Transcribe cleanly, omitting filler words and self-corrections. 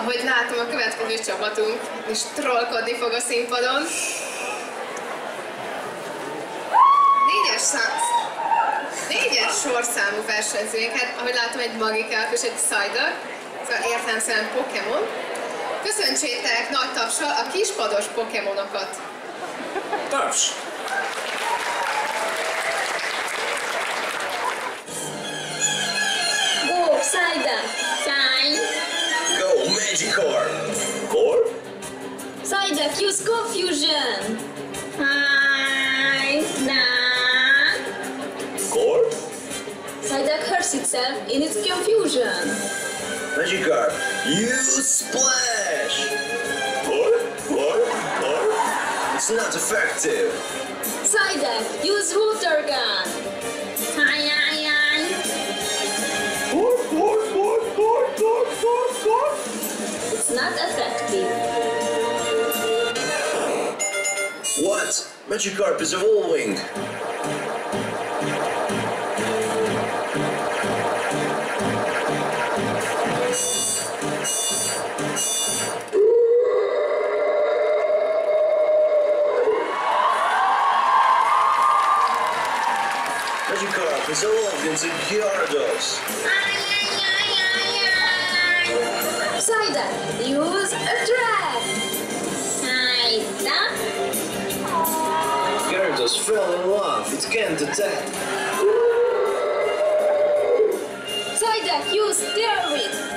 Ahogy látom, a következő csapatunk is trollkodni fog a színpadon. Négyes sorszámú versenyzőink, hát ahogy látom egy Magikarp és egy Psyduck, szóval értelemszerűen Pokémon. Köszöntsétek nagy tapssal a kispados Pokémonokat! Taps! Go, Psyduck! Shine! Go, Magikarp! Corp? Psyduck, use Confusion! Hi! Nah! Corp? Psyduck hurts itself in its confusion. Magikarp, use Splash! Corp? It's not effective! Psyduck, use Water Gun! Hi! It's not effective. What? Magikarp is evolving! Magikarp is evolved into Gyarados. Psyduck, use Attract! Psyduck? Gyarados fell in love. It can't attack. Psyduck, use Steroid!